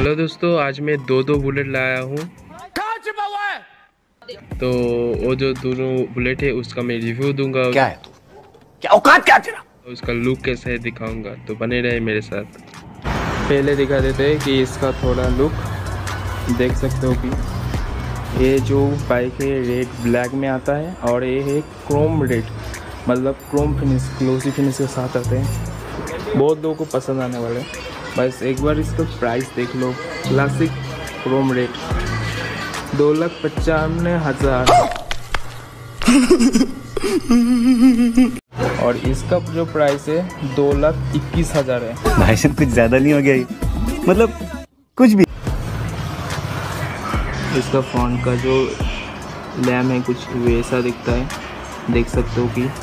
Hello दोस्तों, आज मैं दो बुलेट लाया हूँ। तो वो जो दोनों बुलेट है उसका मैं रिव्यू दूंगा। क्या है तू? क्या औकात क्या तेरा? उसका लुक कैसा है दिखाऊंगा, तो बने रहे मेरे साथ। पहले दिखा देते हैं कि इसका थोड़ा लुक देख सकते हो कि ये जो बाइक है रेड ब्लैक में आता है और ये है क्रोम रेड, मतलब क्रोम फिनिश, ग्लोसी फिनिश के साथ आते हैं। बहुत लोगों को पसंद आने वाले हैं। बस एक बार इसका प्राइस देख लो। क्लासिक क्रोम रेड 2,95,000 और इसका जो प्राइस है 2,21,000 है। भाई साहब कुछ ज्यादा नहीं हो गया ये? मतलब कुछ भी। इसका फ्रंट का जो लैम्प है कुछ वैसा दिखता है, देख सकते हो कि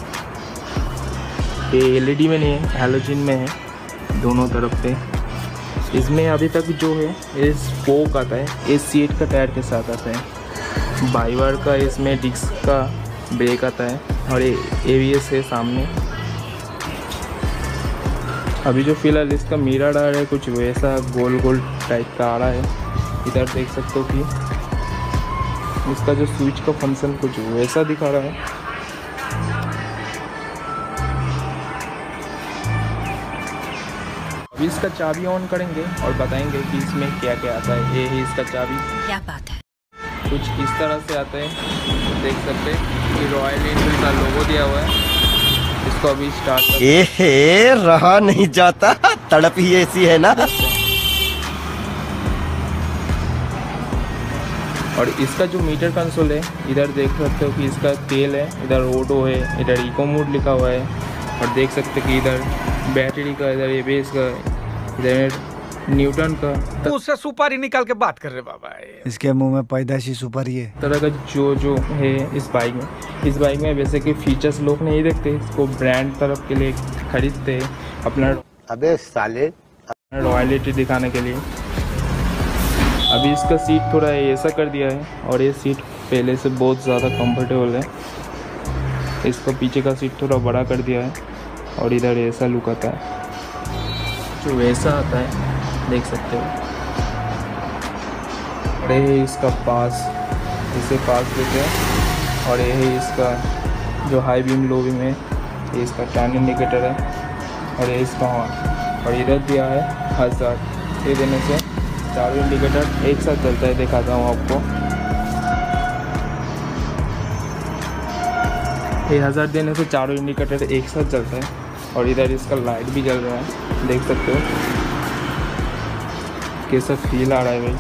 ये एलईडी में नहीं है, हैलोजन में है दोनों तरफ पे। इसमें अभी तक जो है ये स्पोक आता है, ये सीट का टायर के साथ आता है। बाईवार का इसमें डिस्क का ब्रेक आता है और ये एबीएस है सामने। अभी जो फिलहाल इसका मिरर आ रहा है कुछ वैसा गोल गोल टाइप का आ रहा है। इधर देख सकते हो कि इसका जो स्विच का फंक्शन कुछ वैसा दिखा रहा है। अभी इसका चाबी ऑन करेंगे और बताएंगे कि इसमें क्या क्या आता है। ये है इसका चाबी। क्या बात है। कुछ इस तरह से आता है, देख सकते हैं कि रॉयल एनफील्ड का लोगो दिया हुआ है। इसको अभी स्टार्ट रहा नहीं जाता, तड़प ही ऐसी है ना। और इसका जो मीटर कंसोल है इधर देख सकते हो कि इसका तेल है, इधर ऑटो है, इधर इको मोड लिखा हुआ है। और देख सकते हैं कि इधर बैटरी का, इधर एबीएस का, इधर न्यूटन का। उससे सुपारी निकाल के बात कर रहे बाबा। इसके मुंह में पैदाशी सुपारी है। तरह का जो है इस बाइक में वैसे कि फीचर्स लोग नहीं देखते, इसको ब्रांड तरफ के लिए खरीदते हैं अपना। अबे साले, रॉयलिटी दिखाने के लिए। अभी इसका सीट थोड़ा ऐसा कर दिया है और ये सीट पहले से बहुत ज़्यादा कंफर्टेबल है। इसका पीछे का सीट थोड़ा बड़ा कर दिया है और इधर ऐसा लुक आता है जो वैसा आता है, देख सकते हो। और ये है इसका पास, इसे पास देते हैं। और ये है इसका जो हाई बीम लो बीम है, ये इसका टर्न इंडिकेटर है और ये इसका हॉर्न। और इधर दिया है 1000। ये देने से चारों इंडिकेटर एक साथ चलता है, दिखाता हूँ आपको। ये 1000 देने से चारों इंडिकेटर एक साथ चलता है। और इधर इसका लाइट भी जल रहा है, देख सकते हो कैसा फील आ रहा है भाई।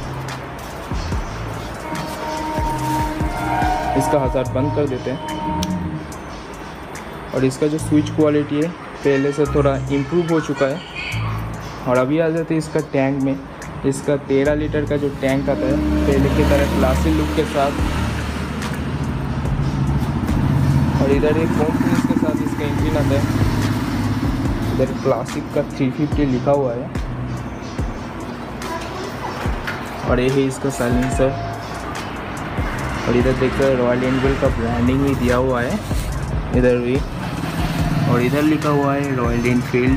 इसका 1000 बंद कर देते हैं। और इसका जो स्विच क्वालिटी है पहले से थोड़ा इम्प्रूव हो चुका है। और अभी आ जाते हैं इसका टैंक में। इसका 13 लीटर का जो टैंक आता है पहले की तरह क्लासी लुक के साथ। और इधर एक क्रोम फिनिश के साथ इसका इंजन आता है। इधर क्लासिक का 350 लिखा हुआ है। और ये है इसका साइलेंसर। और इधर देखते हैं रॉयल एनफील्ड का ब्रांडिंग भी दिया हुआ है इधर भी। और इधर लिखा हुआ है रॉयल एनफील्ड।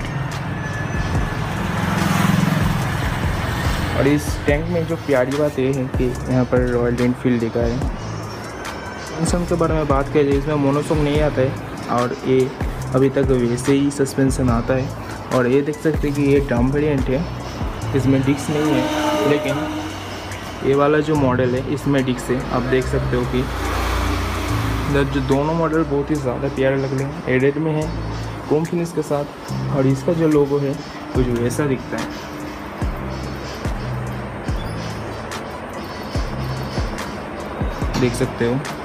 और इस टैंक में जो प्यारी बात ये है कि यहाँ पर रॉयल एनफील्ड लिखा है। सस्पेंसन के बारे में बात करें, इसमें मोनोशॉक नहीं आता है और ये अभी तक वैसे ही सस्पेंसन आता है। और ये देख सकते हैं कि ये टर्म वेरिएंट है, इसमें डिस्क नहीं है। लेकिन ये वाला जो मॉडल है इसमें डिस्क है। आप देख सकते हो कि इधर जो दोनों मॉडल बहुत ही ज़्यादा प्यारे लग रहे हैं। एडेड में है क्रोम फिनिश के साथ। और इसका जो लोगो है कुछ वैसा दिखता है, देख सकते हो।